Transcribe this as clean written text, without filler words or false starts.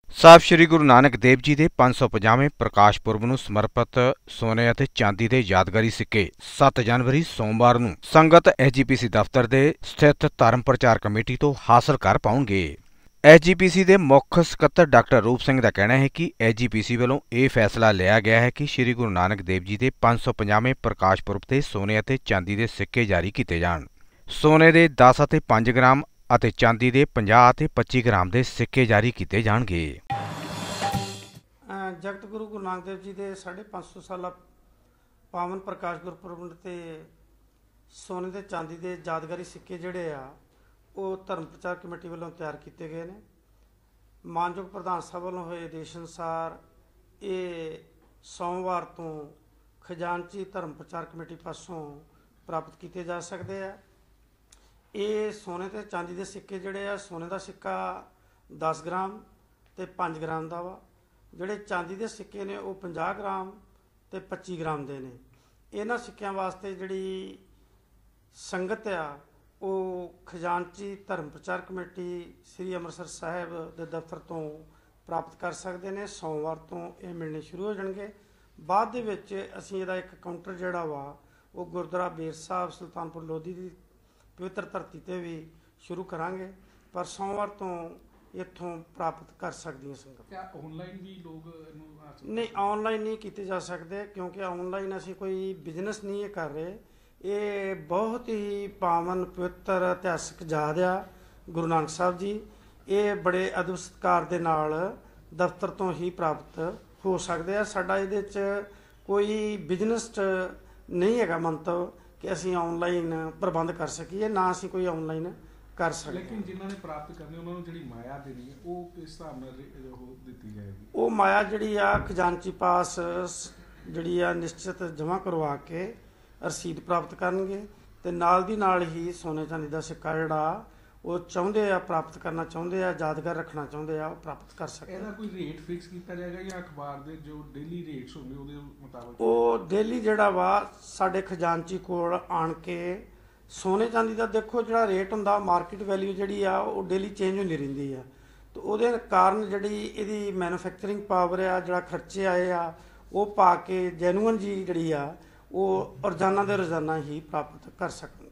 ਸਾਹਿਬ ਸ੍ਰੀ ਗੁਰੂ ਨਾਨਕ ਦੇਵ ਜੀ ਦੇ 550ਵੇਂ ਪ੍ਰਕਾਸ਼ ਪੁਰਬ ਨੂੰ ਸਮਰਪਿਤ ਸੋਨੇ ਅਤੇ ਚਾਂਦੀ ਦੇ ਯਾਦਗਾਰੀ ਸਿੱਕੇ 7 ਜਨਵਰੀ ਸੋਮਵਾਰ ਨੂੰ ਸੰਗਤ ਐਸਜੀਪੀਸੀ ਦਫ਼ਤਰ ਦੇ ਸਥਿਤ ਧਰਮ ਪ੍ਰਚਾਰ ਕਮੇਟੀ ਤੋਂ ਹਾਸਲ ਕਰ ਪਾਉਣਗੇ। ਐਸਜੀਪੀਸੀ ਦੇ ਮੁੱਖ ਸਕੱਤਰ ਡਾਕਟਰ ਰੂਪ ਸਿੰਘ ਦਾ ਕਹਿਣਾ ਹੈ ਕਿ ਐਸਜੀਪੀਸੀ ਵੱਲੋਂ ਇਹ ਫੈਸਲਾ ਲਿਆ ਗਿਆ ਹੈ ਕਿ ਸ੍ਰੀ ਗੁਰੂ ਨਾਨਕ ਦੇਵ ਜੀ ਦੇ 550ਵੇਂ ਪ੍ਰਕਾਸ਼ ਪੁਰਬ ਤੇ ਸੋਨੇ ਅਤੇ ਚਾਂਦੀ ਦੇ ਸਿੱਕੇ ਜਾਰੀ ਕੀਤੇ ਜਾਣ। ਸੋਨੇ ਦੇ 10 ਅਤੇ 5 ਗ੍ਰਾਮ ਅਤੇ ਚਾਂਦੀ ਦੇ 50 ਅਤੇ 25 ਗ੍ਰਾਮ ਦੇ ਸਿੱਕੇ ਜਾਰੀ ਕੀਤੇ ਜਾਣਗੇ। ਜਗਤ ਗੁਰੂ ਗੁਰੂ ਨਾਨਕ ਦੇਵ ਜੀ ਦੇ 550 ਸਾਲਾ ਪਾਵਨ ਪ੍ਰਕਾਸ਼ ਗੁਰਪੁਰਬ ਤੇ ਸੋਨੇ ਤੇ ਚਾਂਦੀ ਦੇ ਯਾਦਗਾਰੀ ਸਿੱਕੇ ਜਿਹੜੇ ਆ ਉਹ ਧਰਮ ਪ੍ਰਚਾਰ ਕਮੇਟੀ ਵੱਲੋਂ ਤਿਆਰ ਕੀਤੇ ਗਏ ਨੇ। ਮਾਨਯੋਗ ਪ੍ਰਧਾਨ ਸਾਹਿਬ ਵੱਲੋਂ ਹੋਏ ਆਦੇਸ਼ ਅਨੁਸਾਰ ਇਹ ਸੋਮਵਾਰ ਤੋਂ ਖਜ਼ਾਨਚੀ ਧਰਮ ਪ੍ਰਚਾਰ ਕਮੇਟੀ ਪਾਸੋਂ ਪ੍ਰਾਪਤ ਕੀਤੇ ਜਾ ਸਕਦੇ ਆ। ਇਹ ਸੋਨੇ ਤੇ ਚਾਂਦੀ ਦੇ ਸਿੱਕੇ ਜਿਹੜੇ ਆ, ਸੋਨੇ ਦਾ ਸਿੱਕਾ 10 ਗ੍ਰਾਮ ਤੇ 5 ਗ੍ਰਾਮ ਦਾ ਵਾ। ਜਿਹੜੇ ਚਾਂਦੀ ਦੇ ਸਿੱਕੇ ਨੇ ਉਹ 50 ਗ੍ਰਾਮ ਤੇ 25 ਗ੍ਰਾਮ ਦੇ ਨੇ। ਇਹਨਾਂ ਸਿੱਕਿਆਂ ਵਾਸਤੇ ਜਿਹੜੀ ਸੰਗਤ ਆ ਉਹ ਖਜ਼ਾਨਚੀ ਧਰਮ ਪ੍ਰਚਾਰ ਕਮੇਟੀ ਸ੍ਰੀ ਅੰਮ੍ਰਿਤਸਰ ਸਾਹਿਬ ਦੇ ਦਫ਼ਤਰ ਤੋਂ ਪ੍ਰਾਪਤ ਕਰ ਸਕਦੇ ਨੇ। ਸੋਮਵਾਰ ਤੋਂ ਇਹ ਮਿਲਣੇ ਸ਼ੁਰੂ ਹੋ ਜਾਣਗੇ। ਬਾਅਦ ਦੇ ਵਿੱਚ ਅਸੀਂ ਇਹਦਾ ਇੱਕ ਕਾਊਂਟਰ ਜਿਹੜਾ ਵਾ ਉਹ ਗੁਰਦੁਆਰਾ ਬੇਰ ਸਾਹਿਬ ਸੁਲਤਾਨਪੁਰ ਲੋਧੀ ਦੀ ਪਵਿੱਤਰ ਧਰਤੀ 'ਤੇ ਵੀ ਸ਼ੁਰੂ ਕਰਾਂਗੇ, ਪਰ ਸੋਮਵਾਰ ਤੋਂ ਇੱਥੋਂ ਪ੍ਰਾਪਤ ਕਰ ਸਕਦੀਆਂ ਸੰਗਤ। ਆਨਲਾਈਨ ਵੀ ਲੋਕ ਨਹੀਂ, ਆਨਲਾਈਨ ਨਹੀਂ ਕੀਤੇ ਜਾ ਸਕਦੇ ਕਿਉਂਕਿ ਆਨਲਾਈਨ ਅਸੀਂ ਕੋਈ ਬਿਜ਼ਨਸ ਨਹੀਂ ਇਹ ਕਰ ਰਹੇ। ਇਹ ਬਹੁਤ ਹੀ ਪਾਵਨ ਪਵਿੱਤਰ ਇਤਿਹਾਸਕ ਯਾਦ ਆ ਗੁਰੂ ਨਾਨਕ ਸਾਹਿਬ ਜੀ। ਇਹ ਬੜੇ ਅਦਬ ਸਤਿਕਾਰ ਦੇ ਨਾਲ ਦਫ਼ਤਰ ਤੋਂ ਹੀ ਪ੍ਰਾਪਤ ਹੋ ਸਕਦੇ ਆ। ਸਾਡਾ ਇਹਦੇ 'ਚ ਕੋਈ ਬਿਜ਼ਨਸ ਨਹੀਂ ਹੈਗਾ ਮੰਤਵ ਕਿ ਅਸੀਂ ਆਨਲਾਈਨ ਪ੍ਰਬੰਧ ਕਰ ਸਕੀਏ, ਨਾ ਅਸੀਂ ਕੋਈ ਆਨਲਾਈਨ ਕਰ ਸਕਦੇ। ਲੇਕਿਨ ਜਿਨ੍ਹਾਂ ਨੇ ਪ੍ਰਾਪਤ ਕਰਨੇ ਉਹਨਾਂ ਨੂੰ ਜਿਹੜੀ ਮਾਇਆ ਦੇਣੀ ਹੈ ਉਹ ਕਿਸ ਹਿਸਾਬ ਨਾਲ ਉਹ ਦਿੱਤੀ ਜਾਏਗੀ? ਉਹ ਮਾਇਆ ਜਿਹੜੀ ਆ ਖਜ਼ਾਨਚੀ ਪਾਸ ਜਿਹੜੀ ਆ ਨਿਸ਼ਚਿਤ ਜਮ੍ਹਾਂ ਕਰਵਾ ਕੇ ਰਸੀਦ ਪ੍ਰਾਪਤ ਕਰਨਗੇ ਤੇ ਨਾਲ ਦੀ ਨਾਲ ਹੀ ਸੋਨੇ ਚਾਂਦੀ ਦਾ ਸਿੱਕਾ ਜਿਹੜਾ ਉਹ ਚਾਹੁੰਦੇ ਆ ਪ੍ਰਾਪਤ ਕਰਨਾ ਚਾਹੁੰਦੇ ਆ, ਯਾਦਗਾਰ ਰੱਖਣਾ ਚਾਹੁੰਦੇ ਆ, ਉਹ ਪ੍ਰਾਪਤ ਕਰ ਸਕਦੇ। ਇਹਦਾ ਕੋਈ ਰੇਟ ਫਿਕਸ ਕੀਤਾ ਜਾਏਗਾ ਜਾਂ ਅਖਬਾਰ ਦੇ ਜੋ ਡੇਲੀ ਰੇਟਸ ਹੁੰਦੇ ਉਹਦੇ ਮੁਤਾਬਕ? ਉਹ ਡੇਲੀ ਜਿਹੜਾ ਵਾ ਸਾਡੇ ਖਜ਼ਾਨਚੀ ਕੋਲ ਆਣ ਕੇ ਸੋਨੇ ਚਾਂਦੀ ਦਾ ਦੇਖੋ ਜਿਹੜਾ ਰੇਟ ਹੁੰਦਾ ਮਾਰਕੀਟ ਵੈਲਿਊ ਜਿਹੜੀ ਆ ਉਹ ਡੇਲੀ ਚੇਂਜ ਹੁੰਦੀ ਰਹਿੰਦੀ ਆ। ਤੇ ਉਹਦੇ ਕਾਰਨ ਜਿਹੜੀ ਇਹਦੀ ਮੈਨੂਫੈਕਚਰਿੰਗ ਪਾਵਰ ਆ, ਜਿਹੜਾ ਖਰਚੇ ਆਏ ਆ ਉਹ ਪਾ ਕੇ ਜੈਨੂਅਨ ਜੀ ਜਿਹੜੀ ਆ ਉਹ ਰੋਜ਼ਾਨਾ ਦੇ ਰੋਜ਼ਾਨਾ ਹੀ ਪ੍ਰਾਪਤ ਕਰ ਸਕਣ।